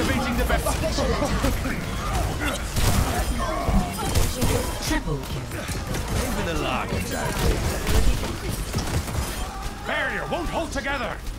Activating the best. Triple kill. Even the lock. Barrier won't hold together.